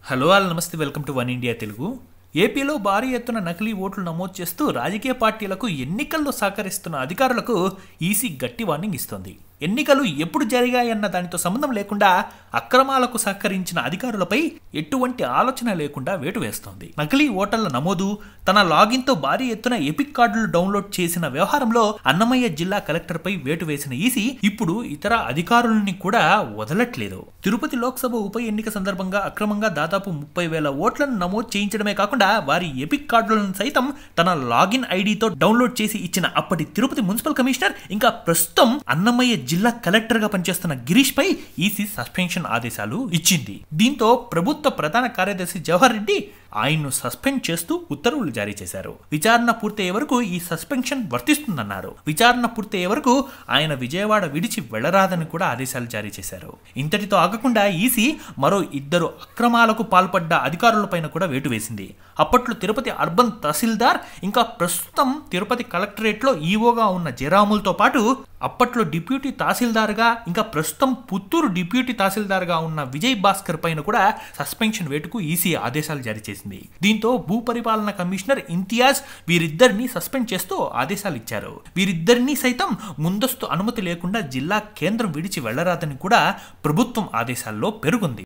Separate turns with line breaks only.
Hello all నమస్తే welcome to one India Telugu. ఏపీలో భారీ ఎత్తున నకిలీ ఓట్లు నమోదు చేస్తూ రాజకీయ పార్టీలకు ఎన్నికల్లో సహకరిస్తున్న అధికారులకు ఈసీ గట్టి వార్నింగ్ ఇస్తోంది. ఎన్నికలు ఎప్పుడు జరిగాయన్న దానితో సంబంధం లేకుండా అక్రమాలకు సహకరించిన అధికారులపై ఎటువంటి ఆలోచన లేకుండా వేటు వేస్తోంది. నకిలీ ఓటర్ల నమోదు, తన లాగిన్తో భారీ ఎత్తున ఎపిక్ కార్డులు డౌన్లోడ్ చేసిన వ్యవహారంలో అన్నమయ్య జిల్లా కలెక్టర్పై వేటు వేసిన ఈసీ ఇప్పుడు ఇతర అధికారులని కూడా వదలట్లేదు. తిరుపతి లోక్సభ ఉప ఎన్నిక సందర్భంగా అక్రమంగా దాదాపు 30,000 ఓట్లను నమోదు చేయించడమే కాకుండా వారి ఎపిక్ కార్డులను సైతం తన లాగిన్ ఐడితో డౌన్లోడ్ చేసి ఇచ్చిన అప్పటి తిరుపతి మున్సిపల్ కమిషనర్, ఇంకా ప్రస్తుతం అన్నమయ్య జిల్లా కలెక్టర్ గా పనిచేస్తున్న గిరీష్ పై ఈసీ సస్పెన్షన్ ఆదేశాలు ఇచ్చింది. దీంతో ప్రభుత్వ ప్రధాన కార్యదర్శి జవహర్ రెడ్డి ఆయన్ను సస్పెండ్ చేస్తూ ఉత్తర్వులు జారీ చేశారు. విచారణ పూర్తయ్యే వరకు ఈ సస్పెన్షన్ వర్తిస్తుందన్నారు. విచారణ పూర్తయ్యే వరకు ఆయన విజయవాడ విడిచి వెళ్లరాదని కూడా ఆదేశాలు జారీ చేశారు. ఇంతటితో ఆగకుండా ఈసీ మరో 2 అక్రమాలకు పాల్పడ్డ అధికారులపైన కూడా వేటు వేసింది. అప్పట్లో తిరుపతి అర్బన్ తహసీల్దార్, ఇంకా ప్రస్తుతం తిరుపతి కలెక్టరేట్ లో ఈవోగా ఉన్న జయరాములతో పాటు అప్పట్లో డిప్యూటీ తహసీల్దార్గా, ఇంకా ప్రస్తుతం పుత్తూరు డిప్యూటీ తహసీల్దార్గా ఉన్న విజయ్ భాస్కర్ పైన కూడా సస్పెన్షన్ వేటుకు ఈసీ ఆదేశాలు జారీ చేసింది. దీంతో భూపరిపాలన కమిషనర్ ఇంతియాజ్ వీరిద్దరిని సస్పెండ్ చేస్తూ ఆదేశాలు ఇచ్చారు. వీరిద్దరినీ సైతం ముందస్తు అనుమతి లేకుండా జిల్లా కేంద్రం విడిచి వెళ్లరాదని కూడా ప్రభుత్వం ఆదేశాల్లో పేర్కొంది.